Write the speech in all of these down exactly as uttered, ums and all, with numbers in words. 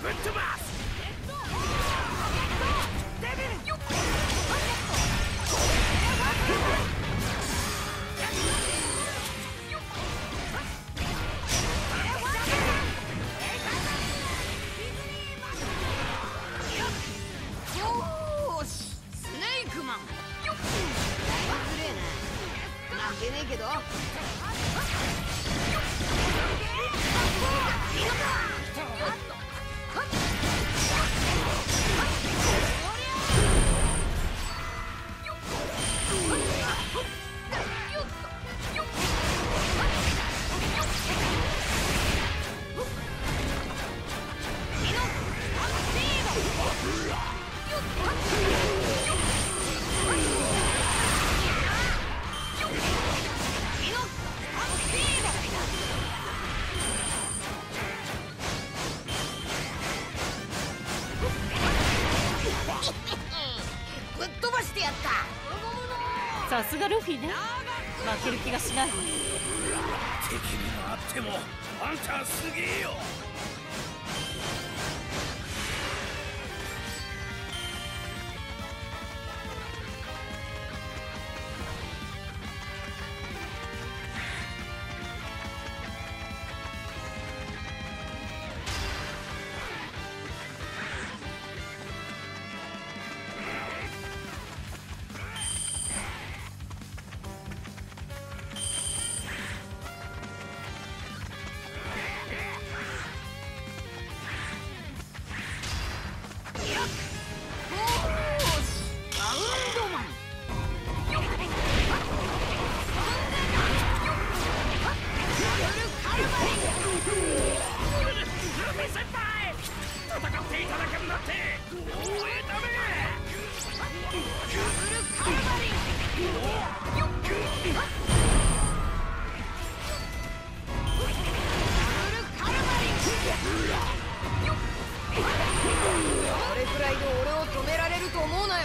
ぶっ飛ばす。デビルよっ負けねえけど。ぶっ飛ばしてやった。 さすがルフィね。負ける気がしない。 敵に回ってもあんたすげえよ。これくらいで俺を止められると思うなよ。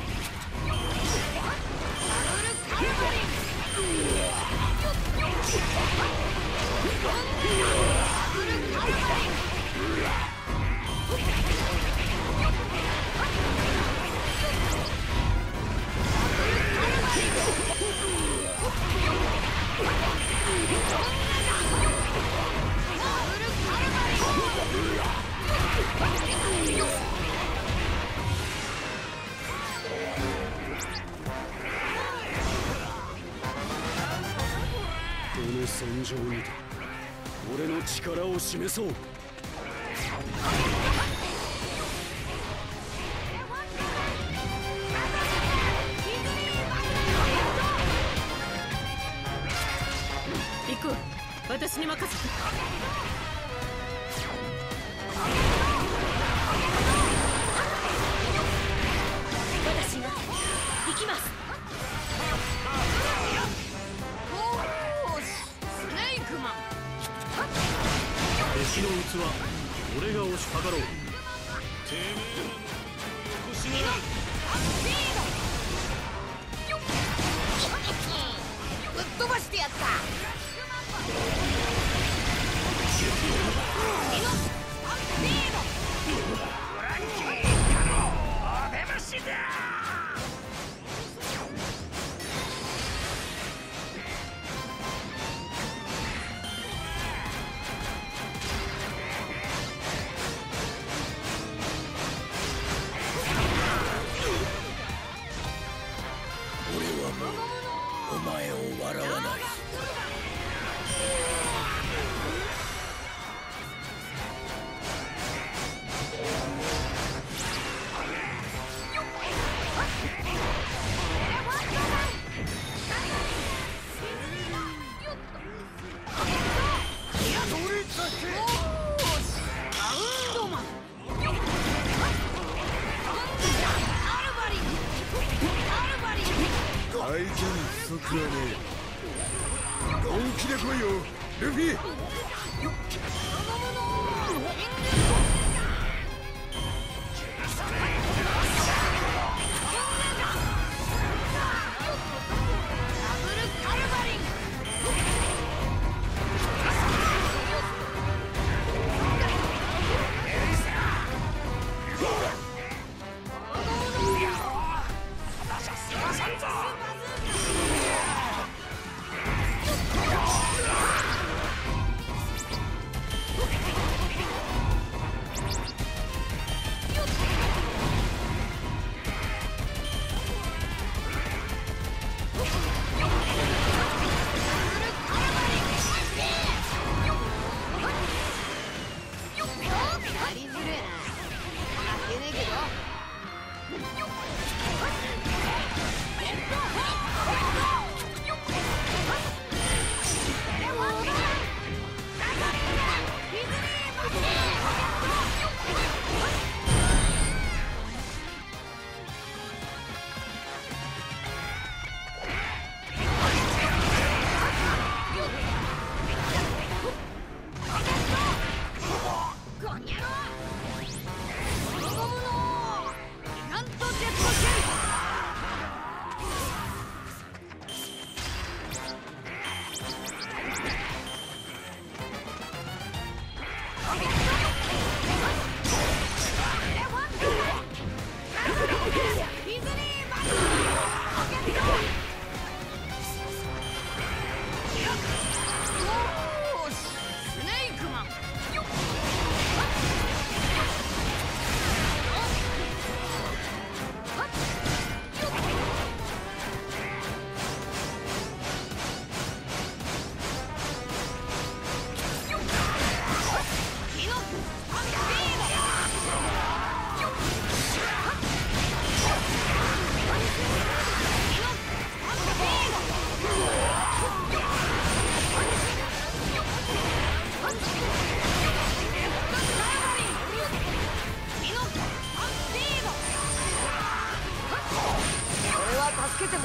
この戦場にて俺の力を示そう。 行く。私に任せて。私が行きます。 敵の器、俺が押しかかろう。てめえらの腰がぶっ飛ばしてやった。フランキーからのお出ましだ。お前を笑わない。 相手に不足はねえ。本気で来いよルフィ。 エリサ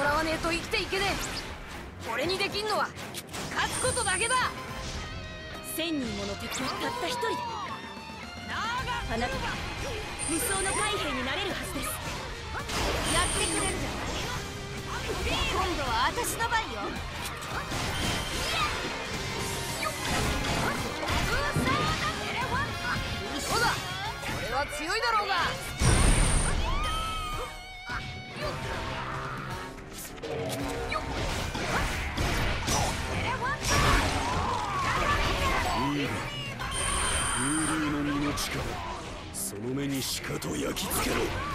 もらわねえと生きていけねえ。俺にできんのは勝つことだけだ。 千人もの敵をたった一人であなたは無双の海兵になれるはずです。 やってくれるじゃない。今度は私の番よ。そうだ、俺は強いだろうが。 いいか、風流の身の力、その目にしかと焼き付けろ。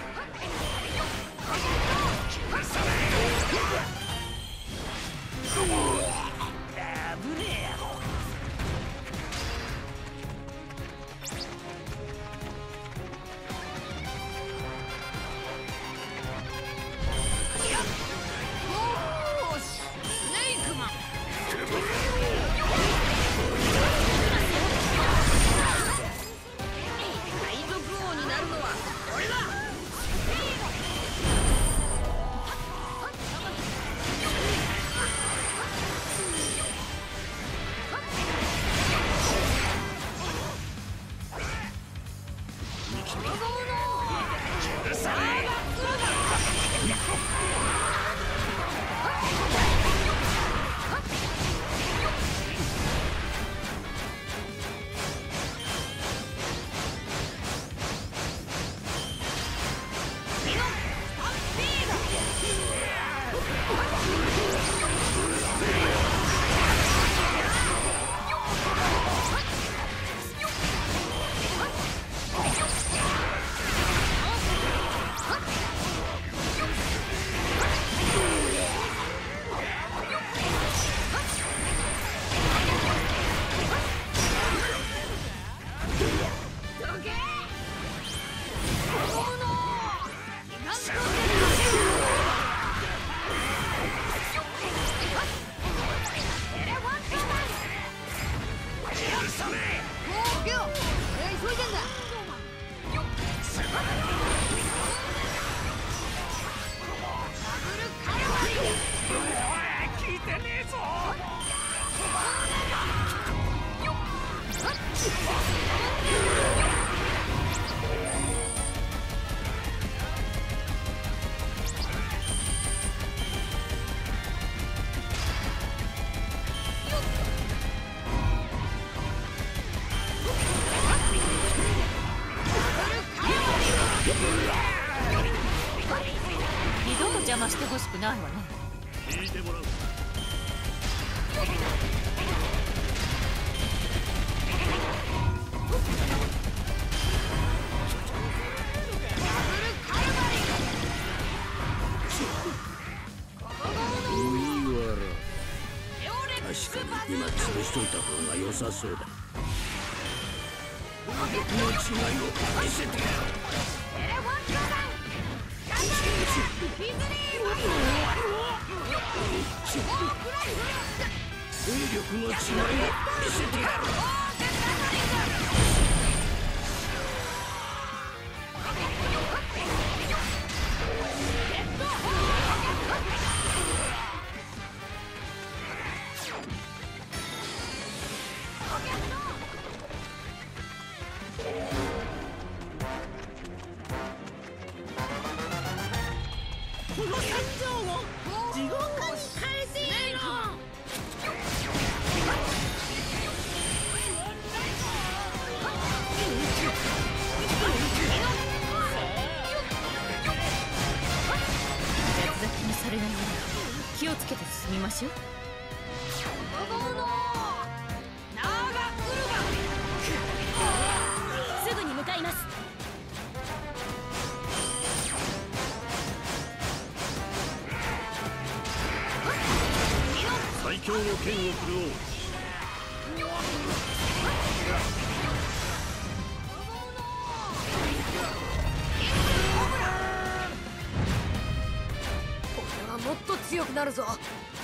二度と邪魔してほしくないわね。 聞いてもらう。 確かに今潰しといた方が良さそうだ。武力の違いを見せてやろう。勢力の違いを見せてやろう。 この戦場を地獄に変えてやろう。弱崎にされないように気をつけて進みましょう。すぐに向かいます。 最強の剣を振るおう。 俺はもっと強くなるぞ。